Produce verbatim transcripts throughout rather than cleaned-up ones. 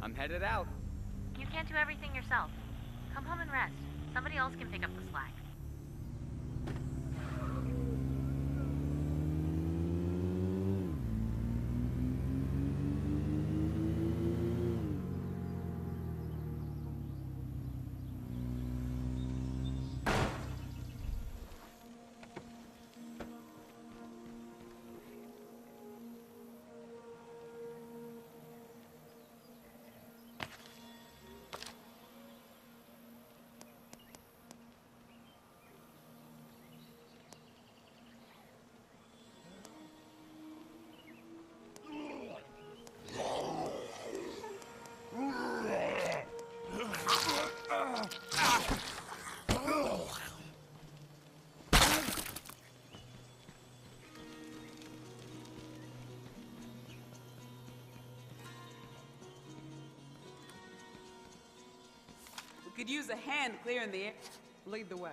I'm headed out. You can't do everything yourself. Come home and rest. Somebody else can pick up the slack. Could use a hand clearing the air. Lead the way.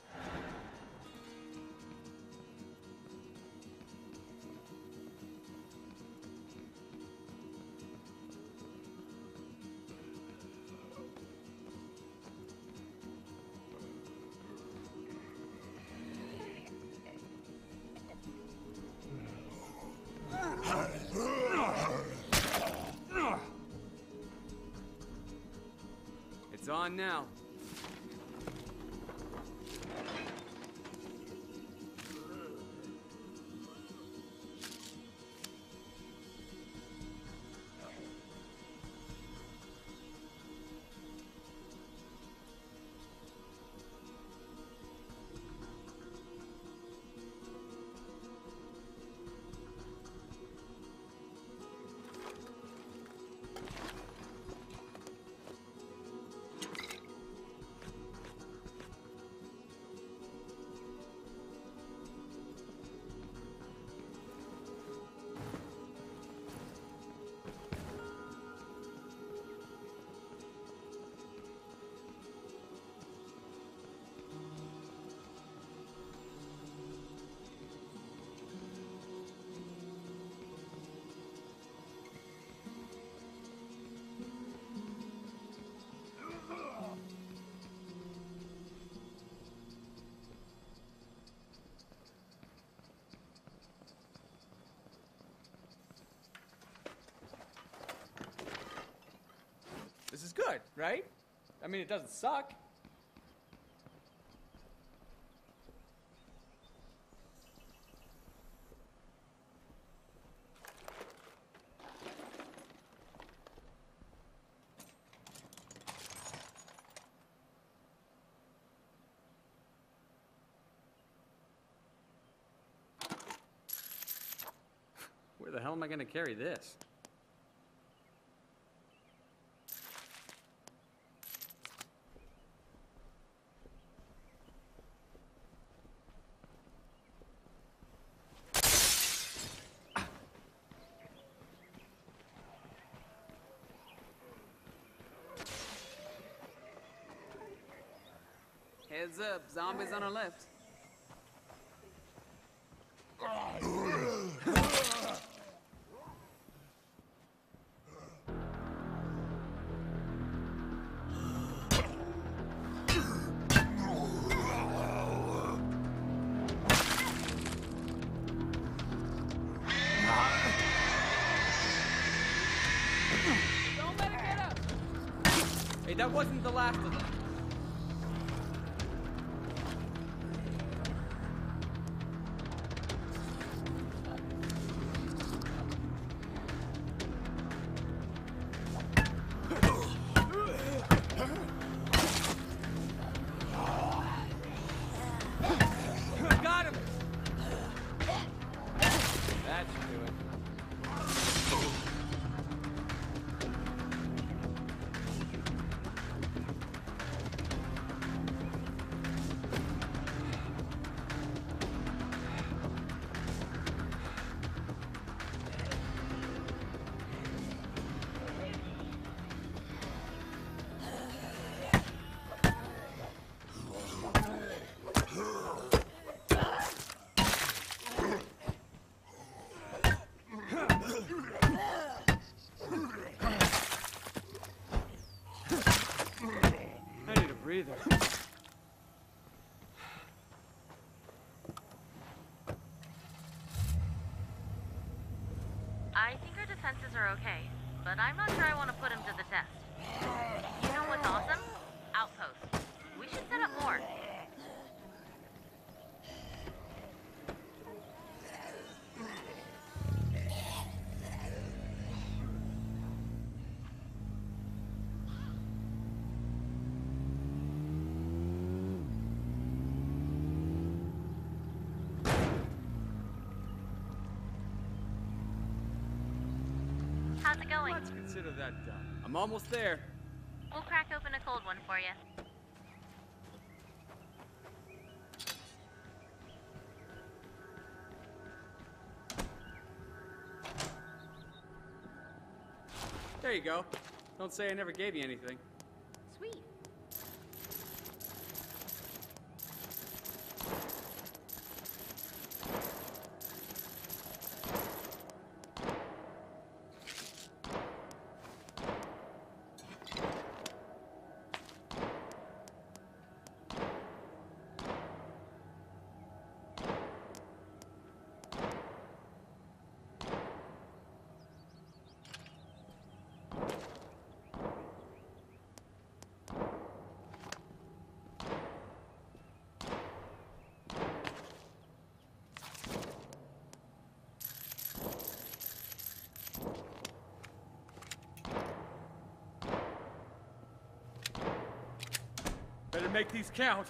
It's on now. This is good, right? I mean, it doesn't suck. Where the hell am I gonna carry this? Heads up, zombies on our left. Don't let it get up! Hey, that wasn't the last of them. Got him! That should do it. breather. I think our defenses are okay, but I'm not sure I want to put him to the test. You know what's awesome? Outposts. We should set up more. How's it going? Let's consider that done. I'm almost there. We'll crack open a cold one for you. There you go. Don't say I never gave you anything. Sweet. Better make these count.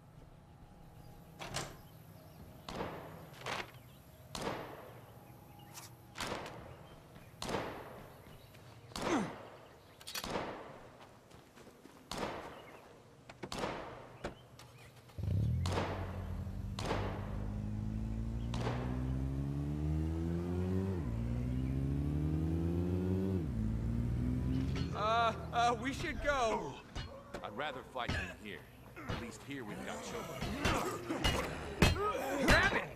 Uh, uh, we should go. I'd rather fight than here. At least here we've got children. Grab it!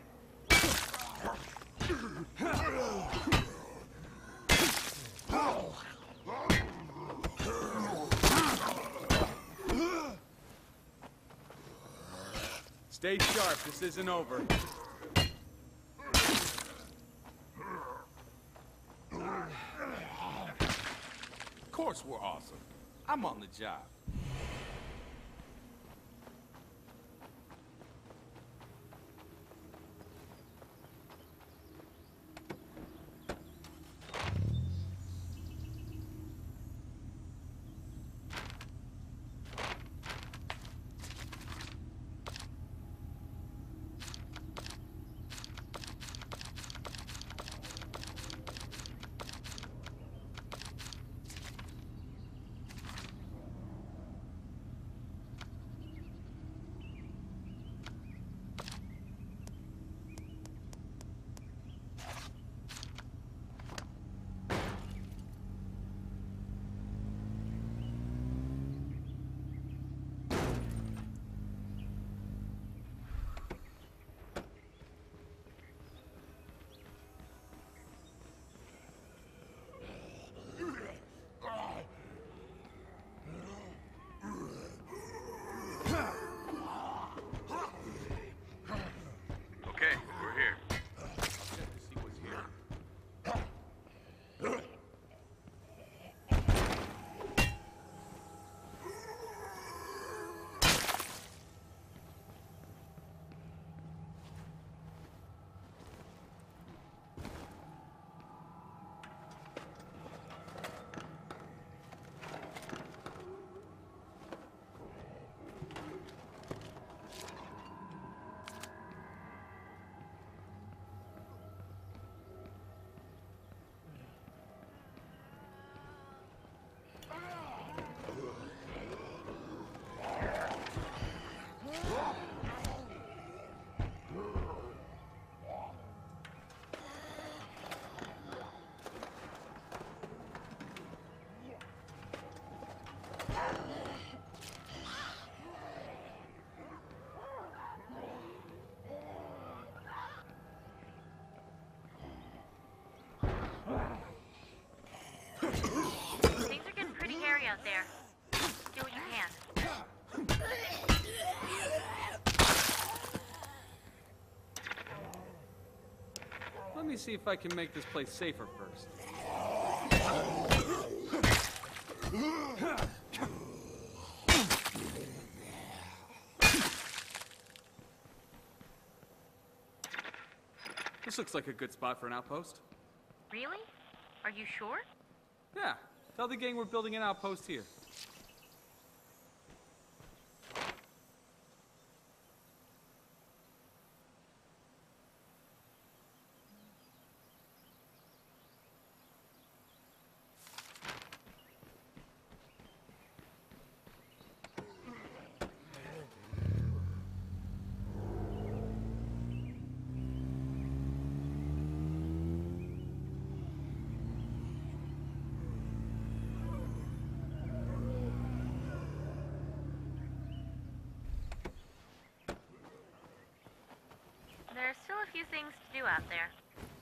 Stay sharp, this isn't over. Of course we're awesome. I'm on the job. Okay, we're here. I'll check to see what's here. Things are getting pretty hairy out there. Do what you can. Let me see if I can make this place safer first. This looks like a good spot for an outpost. Really? Are you sure? Yeah, tell the gang we're building an outpost here. There's still a few things to do out there.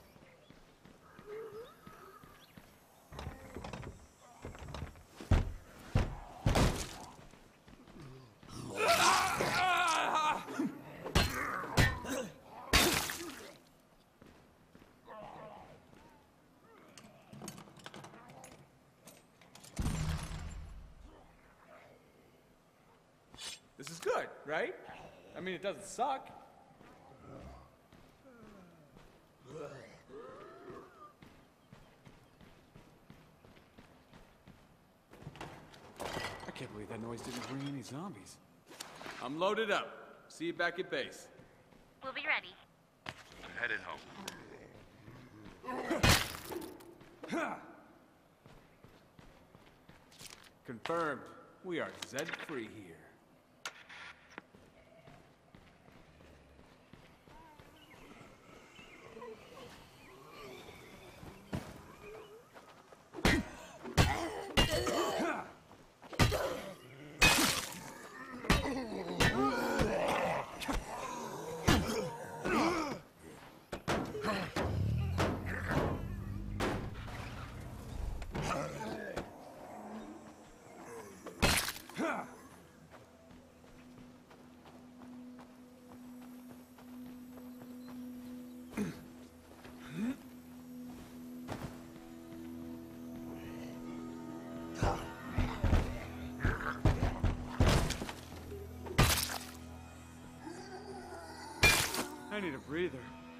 This is good, right? I mean, it doesn't suck. I can't believe that noise didn't bring any zombies. I'm loaded up. See you back at base. We'll be ready. I'm headed home. Confirmed. We are Zed-free here. I need a breather.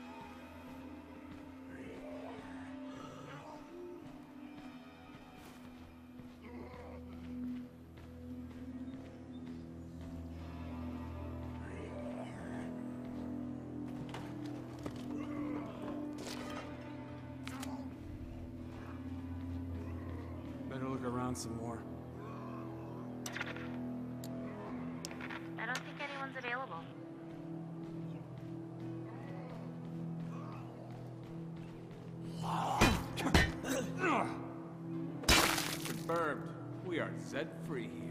Better look around some more. I don't think anyone's available. Confirmed. We are Zed-free here.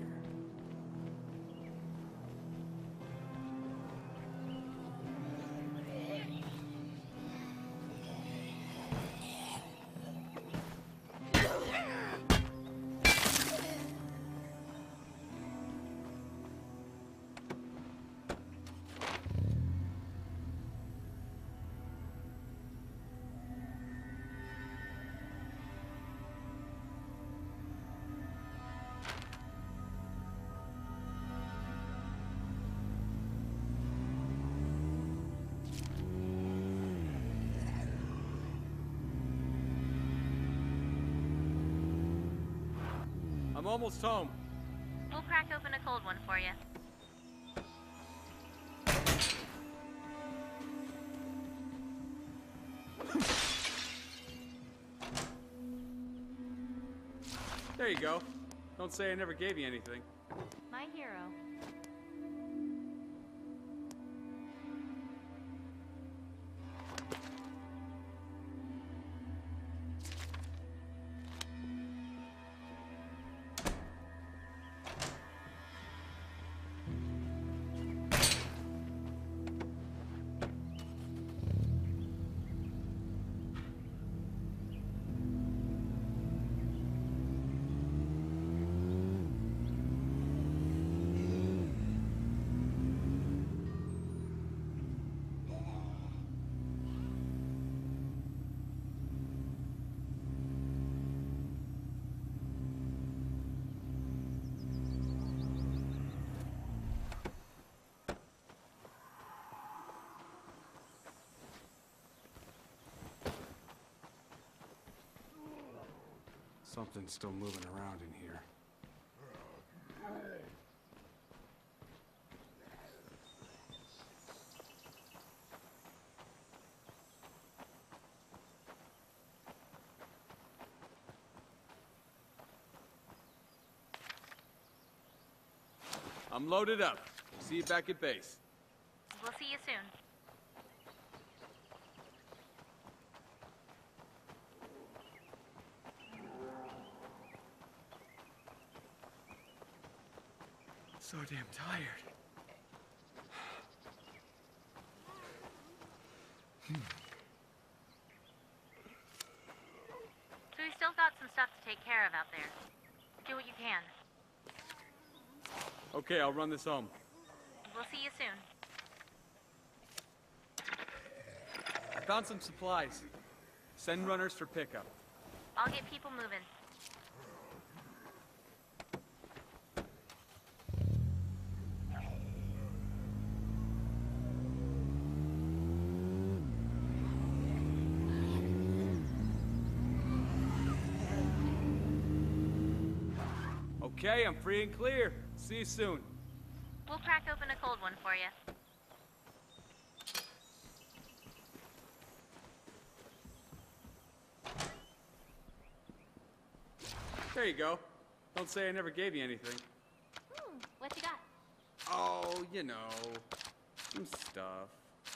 I'm almost home. We'll crack open a cold one for you. There you go. Don't say I never gave you anything. My hero. Something's still moving around in here. I'm loaded up. See you back at base. We'll see you soon. So damn tired. So we still got some stuff to take care of out there. Do what you can. Okay, I'll run this home. We'll see you soon. I found some supplies. Send runners for pickup. I'll get people moving. Okay, I'm free and clear. See you soon. We'll crack open a cold one for you. There you go. Don't say I never gave you anything. Hmm, what you got? Oh, you know, some stuff.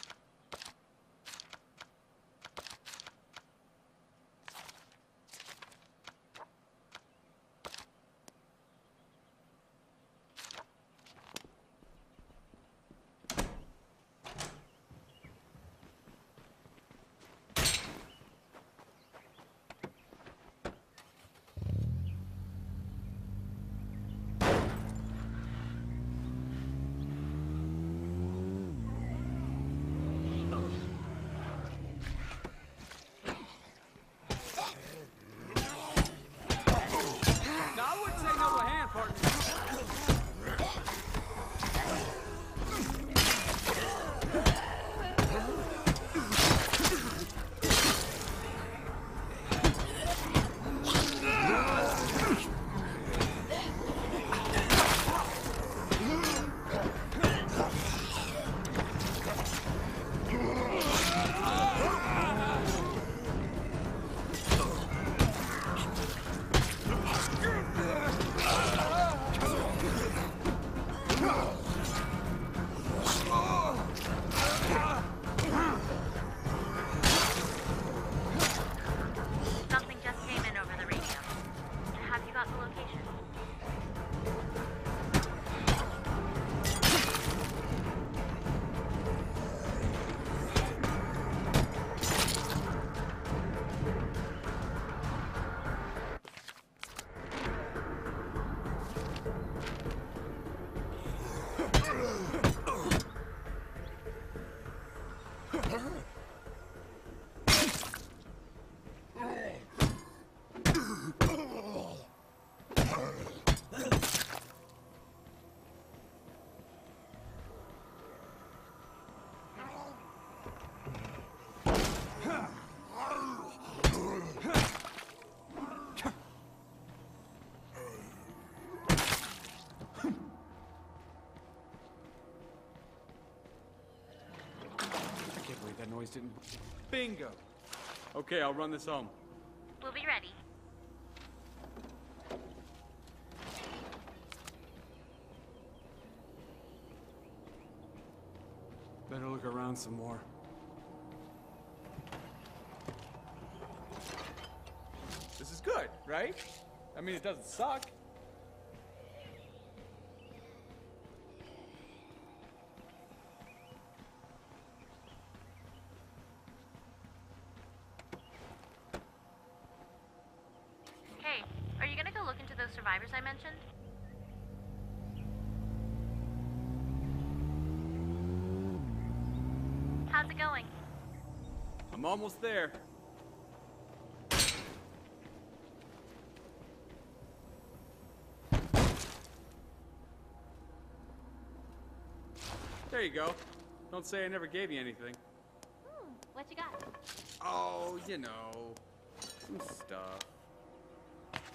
That noise didn't... Bingo! Okay, I'll run this home. We'll be ready. Better look around some more. This is good, right? I mean, it doesn't suck. Hey, are you gonna go look into those survivors I mentioned? How's it going? I'm almost there. There you go. Don't say I never gave you anything. Hmm, what you got? Oh, you know, some stuff.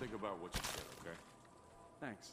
Think about what you said, okay? Thanks.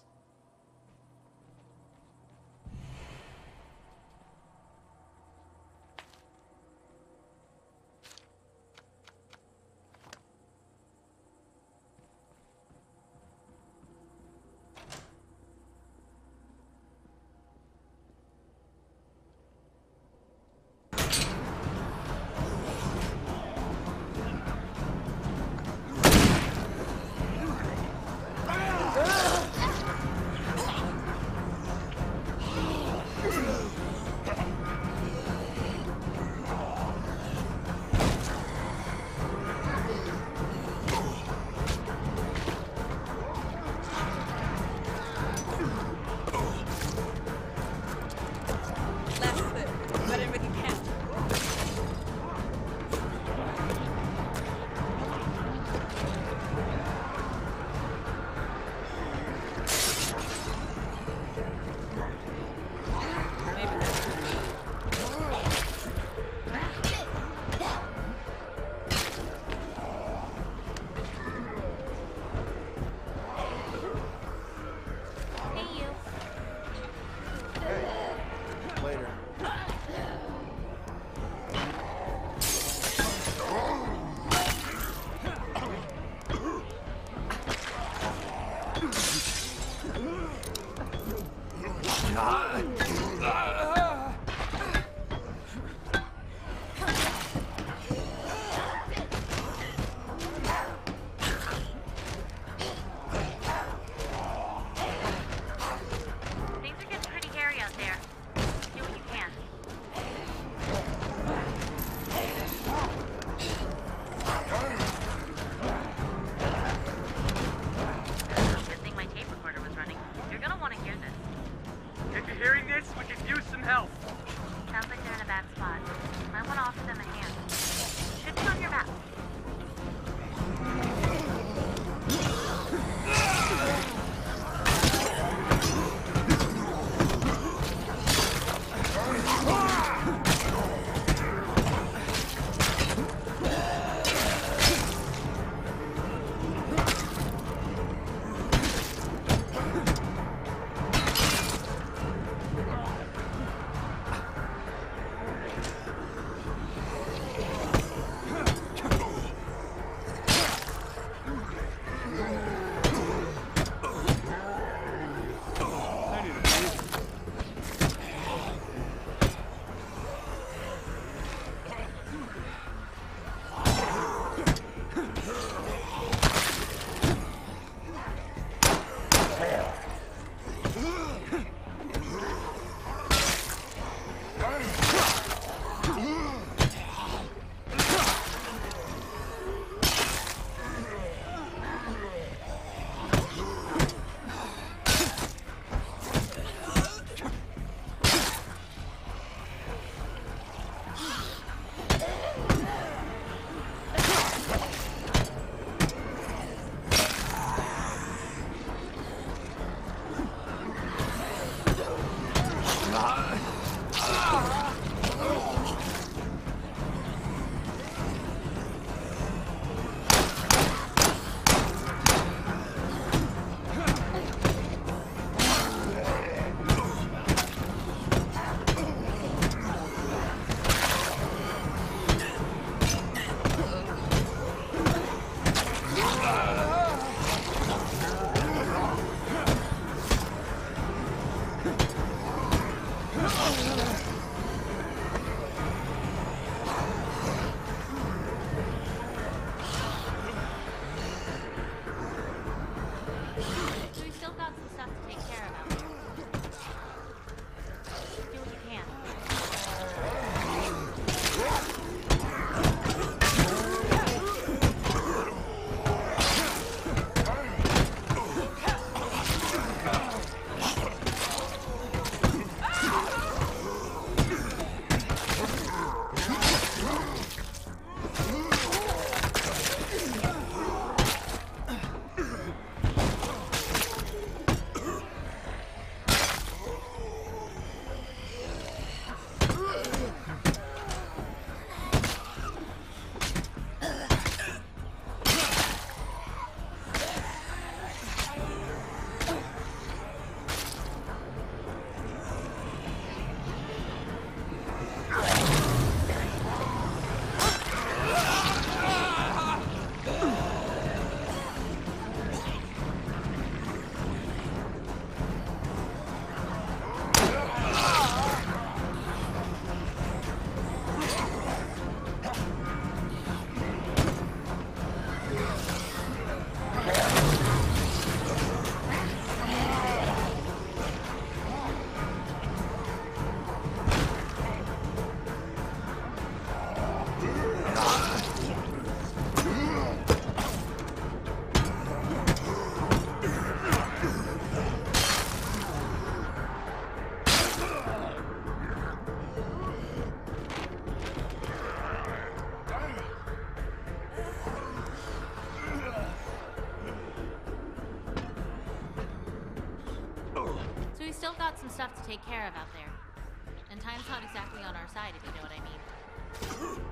still got some stuff to take care of out there. And time's not exactly on our side, if you know what I mean.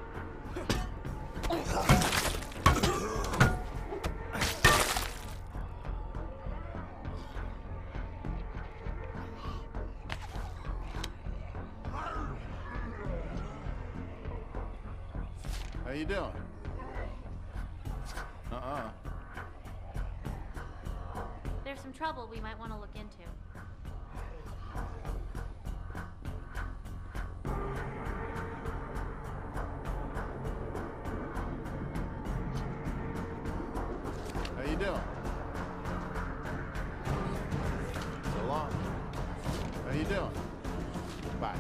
How you doing? Uh-uh. There's some trouble we might want to look into. How you doing? So long. How you doing? Bye.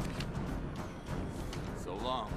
So long.